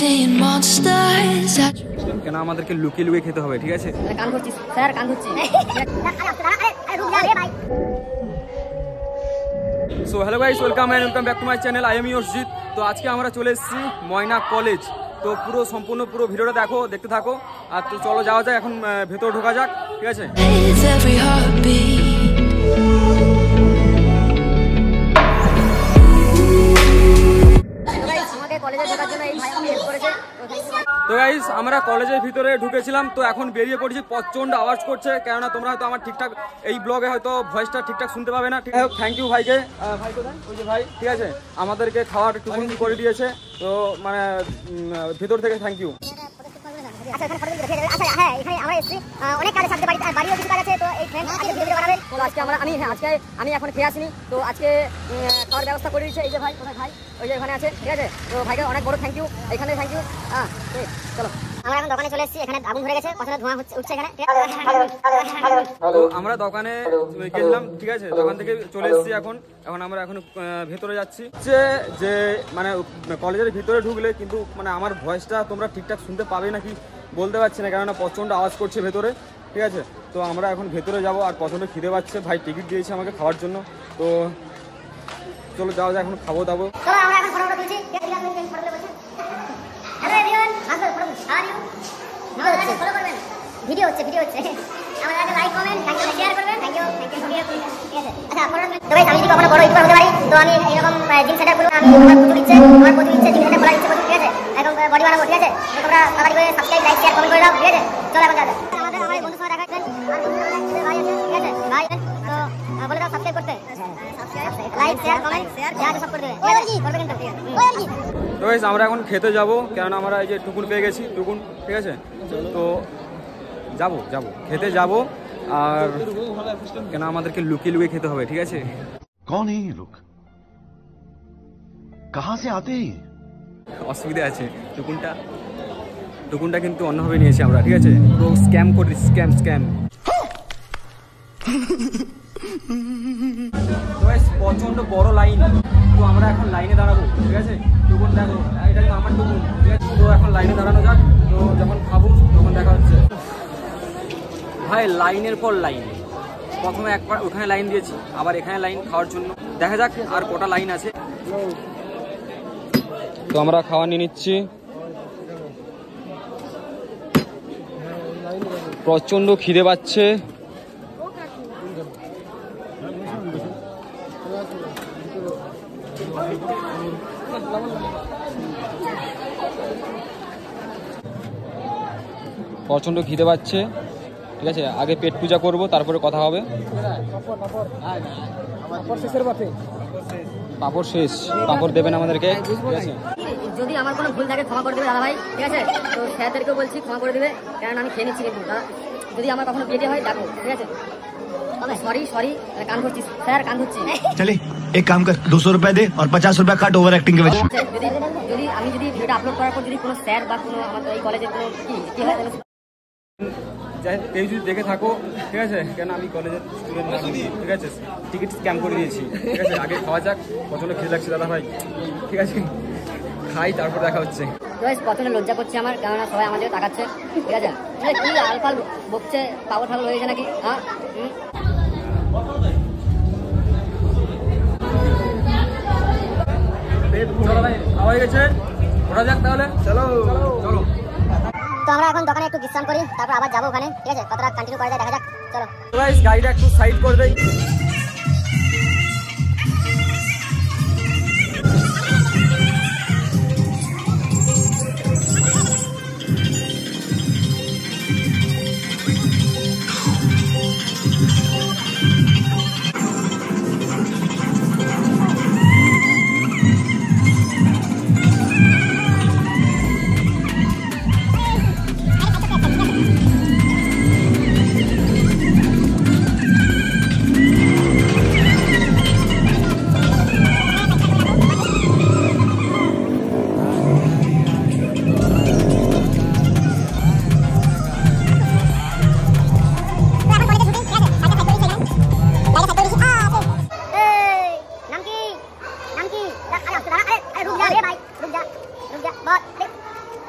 seeing monsters. কেন আমাদেরকে লুকিয়ে লুকিয়ে খেতে হবে, ঠিক আছে? কান ধরছিস স্যার, কান ধরছি। So hello guys, welcome back to my channel. I am ইয়র্সজিৎ। তো আজকে আমরা চলে এসেছি ময়না কলেজ। তো সম্পূর্ণ ভিডিওটা দেখতে থাকো। আর তো চলো যাওয়া যাক, এখন ভেতরে ঢোকা যাক, ঠিক আছে? Every heartbeat. তো গাইস, আমরা কলেজের ভিতরে ঢুকেছিলাম, তো এখন বেরিয়ে পড়েছি। প্রচন্ড আওয়াজ করছে, কেননা তোমরা হয়তো আমার ঠিকঠাক এই ব্লগে হয়তো ভয়েসটা ঠিকঠাক শুনতে পাবে না। ঠিক আছে, থ্যাংক ইউ ভাইকে। ভাই কোথায়? ওই যে ভাই, ঠিক আছে, আমাদেরকে খাওয়ার একটু করে দিয়েছে। তো মানে ভিতর থেকে থ্যাংক ইউ। আমি এখন খেয়ে আসিনি, তো আজকে খাওয়ার ব্যবস্থা করে দিয়েছে এই যে ভাই। কোথায় ভাই? ওই যে এখানে আছে, ঠিক আছে। তো ভাইকে অনেক বড় থ্যাংক ইউ, এখানে থ্যাংক ইউ। হ্যাঁ, চলো আমরা এখন দোকানে চলে এসেছি। এখানে আগুন ধরে গেছে, কতটা ধোঁয়া উঠছে এখানে। তো আমরা দোকানে গেলাম, ঠিক আছে, দোকান থেকে চলে এসেছি। এখন আমরা ভেতরে যাচ্ছি। যে মানে কলেজের ভিতরে ঢুকলে কিন্তু মানে আমার ভয়েসটা তোমরা ঠিকঠাক শুনতে পাবে নাকি বলতে পারছি না, কেননা প্রচণ্ড আওয়াজ করছে ভেতরে, ঠিক আছে। তো আমরা এখন ভেতরে যাব, আর প্রচণ্ড খিদে পাচ্ছে। ভাই টিকিট দিয়েছে আমাকে খাওয়ার জন্য, তো চলো যাওয়া যায়, এখন খাবো দাবো। ভিডিও হচ্ছে আমাদের লাইক কমেন্ট শেয়ার করবেন। Thank you. ঠিক আছে, আচ্ছা তো গাইস, আমি যদি কখনো বড় ইউটিউবার হতে পারি, তো আমি এরকম জিম সেন্টার খুলবো। আমি আমার প্রচুর ইচ্ছে জিম সেন্টার খোলার ইচ্ছে প্রচুর, ঠিক আছে। এখন বডি বানাবো, ঠিক আছে। তো তোমরা তাড়াতাড়ি করে সাবস্ক্রাইব, লাইক, শেয়ার, কমেন্ট করে দাও, ঠিক আছে। চলো এখন যাও। আমাদের বন্ধুর সঙ্গে দেখা হচ্ছে, আর ভাই আছে, ঠিক আছে ভাই। তো বলে দাও সাবস্ক্রাইব করতে, লাইক, শেয়ার, কমেন্ট যা সব করে দেবে, করবে কিন্তু, ঠিক আছে। তো গাইস, আমরা এখন খেতে যাব, কেননা আমরা এই যে টুকুন পেয়ে গেছি, ঠিক আছে। তো যাবো খেতে যাব, আর কেন আমাদেরকে লুকিয়ে লুকিয়ে খেতে হবে, ঠিক আছে। कौन है ये लोग? कहां से आते हैं? অসুবিধা আছে, টুকুনটা কিন্তু অন্যভাবে নিয়েছি আমরা, ঠিক আছে। তো স্ক্যাম করি, স্ক্যাম। তো গাইস, প্রচন্ড বড় লাইন। তো আমরা এখন লাইনে দাঁড়াবো, ঠিক আছে। টুকুন দেখো, এটা কিন্তু আমার টুকুন, ঠিক আছে। তো এখন লাইনে দাঁড়ানো যাক। তো যখন খাবো তখন দেখা হচ্ছে। ভাই লাইনের পর লাইন, প্রথমে একবার ওখানে লাইন দিয়েছি, আবার এখানে লাইন খাওয়ার জন্য। দেখা যাক আর কটা লাইন আছে। তো আমরা খাওয়া নিয়ে নিচ্ছি। প্রচন্ড খিদে পাচ্ছে। ঠিক আছে, আগে পেট পূজা করব, তারপরে কথা হবে। পাপড় শেষ, পাপড় দেবেন আমাদেরকে, ঠিক আছে। যদি আমার কোনো ভুল থাকে ক্ষমা করে দেবে দাদা ভাই, ঠিক আছে। তো স্যারদেরকেও বলছি ক্ষমা করে দেবে, কারণ আমি খেয়ে নিচ্ছি। কিন্তু যদি আমার কখনো পেটে হয় ডাকো, ঠিক আছে। সরি কান ধরছিস স্যার, কান ধরছি। चले एक काम कर, 200 रुपए दे और 50 रुपए काट ओवर एक्टिंग के वजह। যদি আমি ভিডিওটা আপলোড করার পর যদি কোনো স্যার বা কোনো আমাদের এই কলেজের কোনো কি হয়, এই যদি দেখে থাকো, ঠিক আছে, কেন আমি কলেজের স্টুডেন্ট, ঠিক আছে। টিকিট স্ক্যাম করে দিয়েছি, ঠিক আছে। আগে খাওয়া যাক, প্রচন্ড খিদে লাগছে দাদা ভাই, ঠিক আছে। খাই, তারপর দেখা হচ্ছে। প্রচন্ড লজ্জা করছে আমার, কেননা সবাই আমাদের তাকাচ্ছে, ঠিক আছে। কি আলফাল বকছে, পাগল ঠাগল হয়েছে নাকি? হ্যাঁ, হয়ে গেছে, ওরা যাক তাহলে, চলো। তো আমরা এখন দোকানে একটু বিশ্রাম করি, তারপর আবার যাবো ওখানে, ঠিক আছে। কতটা কন্টিনিউ করা যায় দেখা যাক, চলো। গাড়িটা একটু সাইড করে দেই।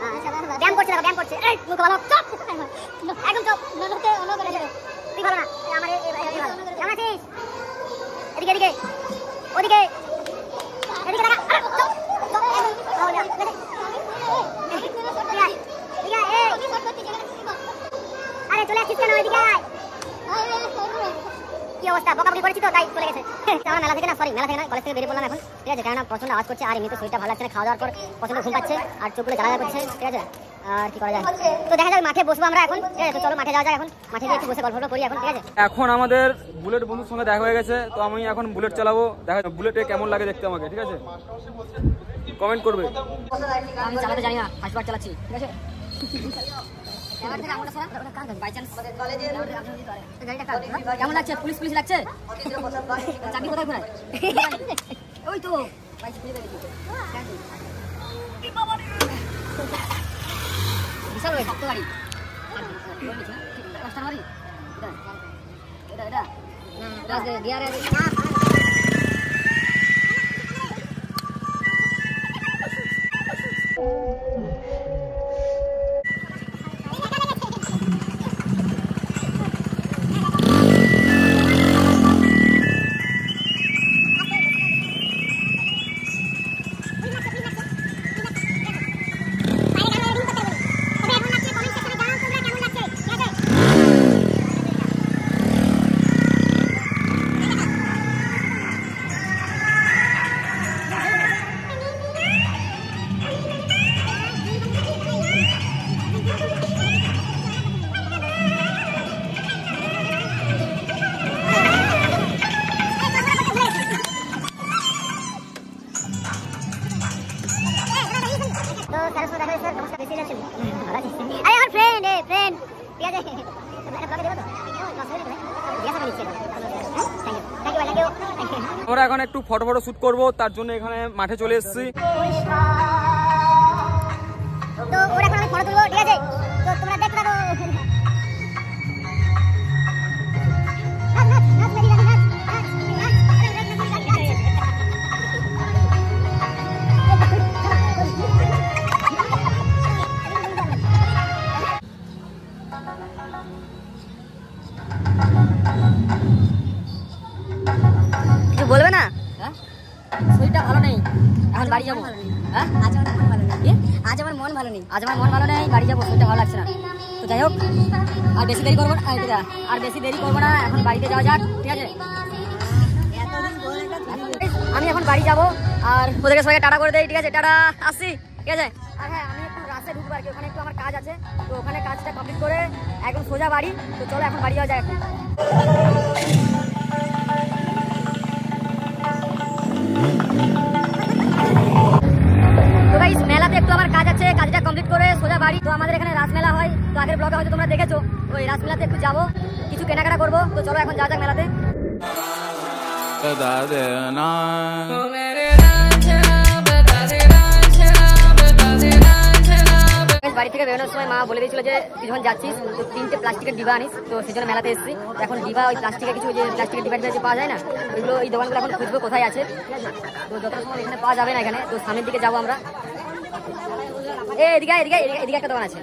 ব্যায়াম করছে ব্যায়াম করছে এই মুখ ভালো চুপ একদম চুপ নলতে অন্য করে তুই ভালো না আমার এই ভালো কেমন আছিস এদিকে এদিকে ওদিকে এদিকে দেখা চুপ চুপ আরে চলে আসছিস কেন এদিকে আয় কি অবস্থা বকাবকি করেছি তো তাই চলে গেছে আমার মেলা থেকে না সরি মেলা থেকে না কলেজ থেকে বেরিয়ে পড়লাম এখন ঠিক আছে কেননা প্রচন্ড আওয়াজ করছে আর এমনিতে শরীরটা ভালো লাগছে না খাওয়া দাওয়ার পর প্রচন্ড ঘুম পাচ্ছে আর চোখগুলো জ্বালা করছে ঠিক আছে আর কি করা যায় তো দেখা যাক মাঠে বসবো আমরা এখন ঠিক আছে তো চলো মাঠে যাওয়া যায় এখন মাঠে গিয়ে একটু বসে গল্প করি এখন ঠিক আছে এখন আমাদের বুলেট বন্ধুর সঙ্গে দেখা হয়ে গেছে তো আমি এখন বুলেট চালাবো দেখা বুলেটে কেমন লাগে দেখতে আমাকে ঠিক আছে কমেন্ট করবে আমি চালাতে জানি না ফার্স্ট বার চালাচ্ছি ঠিক আছে কেমন লাগছে পুলিশ পুলিশ লাগছে চাকরি কোথায় ঘোরায় ওই তো বিশাল ভক্ত গাড়ি আমরা এখন একটু ফটো ফটো শুট করবো তার জন্য এখানে মাঠে চলে এসেছি তো ওরা এখন আমি ফটো তুলবো ঠিক আছে তো তোমরা দেখতে থাকো কিছু বলবে না শরীরটা ভালো নেই এখন বাড়ি যাবো হ্যাঁ আজ আমার মন ভালো নেই আজ আমার মন ভালো নেই বাড়ি যাবো শরীরটা ভালো লাগছে না তো যাই হোক আর বেশি দেরি করবো না আর বেশি দেরি করবো না এখন বাড়িতে যাওয়া যাক ঠিক আছে আমি এখন বাড়ি যাবো আর ওদেরকে সবাইকে টাটা করে দেই ঠিক আছে টাটা আসছি ঠিক আছে আর হ্যাঁ আমি একটু রাস্তায় ঢুকবো আর কি ওখানে একটু আমার কাজ আছে তো ওখানে কাজটা কমপ্লিট করে একদম সোজা বাড়ি তো চলো এখন বাড়ি যাওয়া যায় এখন তো গাইস মেলাতে একটু আমার কাজ আছে কাজটা কমপ্লিট করে সোজা বাড়ি তো আমাদের এখানে রাসমেলা হয় তো আগের ব্লগে হয়তো তোমরা দেখেছো ওই রাসমেলাতে একটু যাবো কিছু কেনাকাটা করবো তো চলো এখন যাওয়া যাক মেলাতে বাড়ি থেকে বেরোনোর সময় মা বলে দিয়েছিল যে তুই যখন যাচ্ছিস তো 3টে প্লাস্টিকের ডিবা আনিস তো সেই জন্য মেলাতে এসেছি এখন ডিবা ওই প্লাস্টিকের কিছু যে প্লাস্টিকের ডিবা যে পাওয়া যায় না ওইগুলো এই দোকানগুলো এখন খুঁজবো কোথায় আছে তো যত সময় এখানে পাওয়া যাবে না এখানে তো সামনের দিকে যাবো আমরা এদিকে এদিকে এদিকে একটা দোকান আছে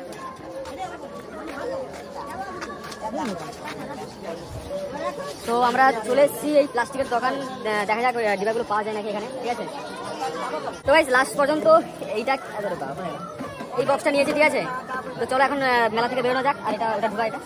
তো আমরা চলে এসেছি এই প্লাস্টিকের দোকান দেখা যাক ডিবাগুলো পাওয়া যায় নাকি এখানে ঠিক আছে তো গাইস লাস্ট পর্যন্ত এইটা এই বক্সটা নিয়েছি ঠিক আছে তো চলো এখন মেলা থেকে বেরোনো যাক আর এটা ঢুকা এটা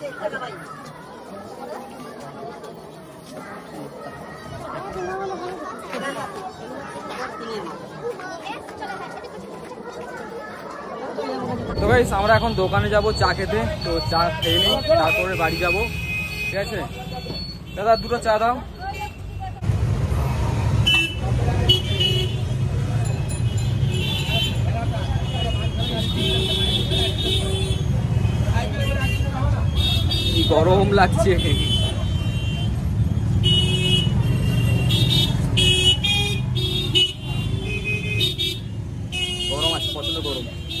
তো গাইস আমরা এখন দোকানে যাব চা খেতে তো চা খেয়ে নিই তারপরে বাড়ি যাব ঠিক আছে দাদা দুটো চা দাও কি গরম লাগছে গরম আছে প্রচন্ড গরম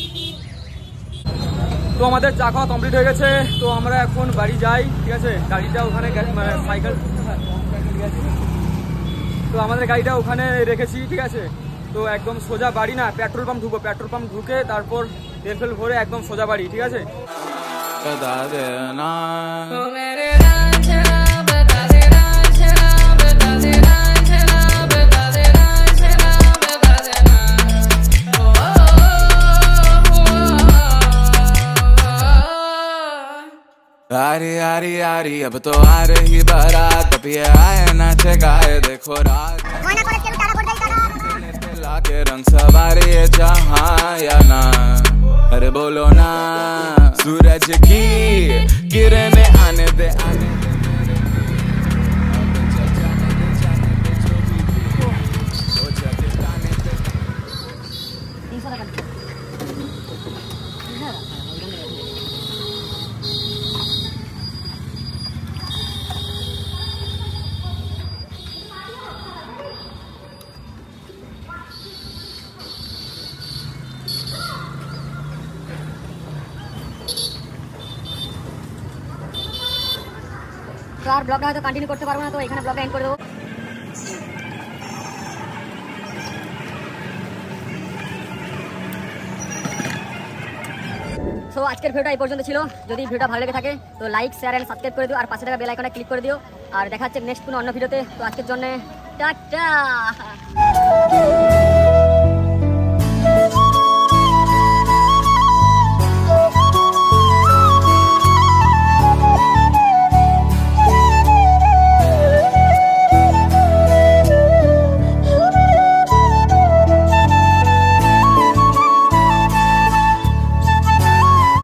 তো আমাদের চা খাওয়া কমপ্লিট হয়ে গেছে তো আমরা এখন বাড়ি যাই ঠিক আছে গাড়িটা ওখানে সাইকেল তো আমাদের গাড়িটা ওখানে রেখেছি ঠিক আছে তো তো একদম সোজা বাড়ি না, পেট্রোল পাম্প ঢুকবো, পেট্রোল পাম্প ঢুকে তারপর তেল ফেল ভরে একদম সোজা বাড়ি, ঠিক আছে? आरी आरी आरी अब तो आ रही बारात, अब ये आए नाचे गाए देखो रात, लाके रंग सवारी है जहाँ या ना, अरे बोलो ना, सूरज की किरणें आने दे आने दे। তো আর ব্লগটা হয়তো কন্টিনিউ করতে পারবো না, তো এখানে ব্লগটা এন্ড করে দেবো। সো আজকের ভিডিওটা এই পর্যন্ত ছিল। যদি ভিডিওটা ভালো লেগে থাকে তো লাইক, শেয়ার এন্ড সাবস্ক্রাইব করে দিও, আর পাশে থাকা বেল আইকনে ক্লিক করে দিও। আর দেখা হচ্ছে নেক্সট কোনো অন্য ভিডিওতে। তো আজকের জন্য টাটা।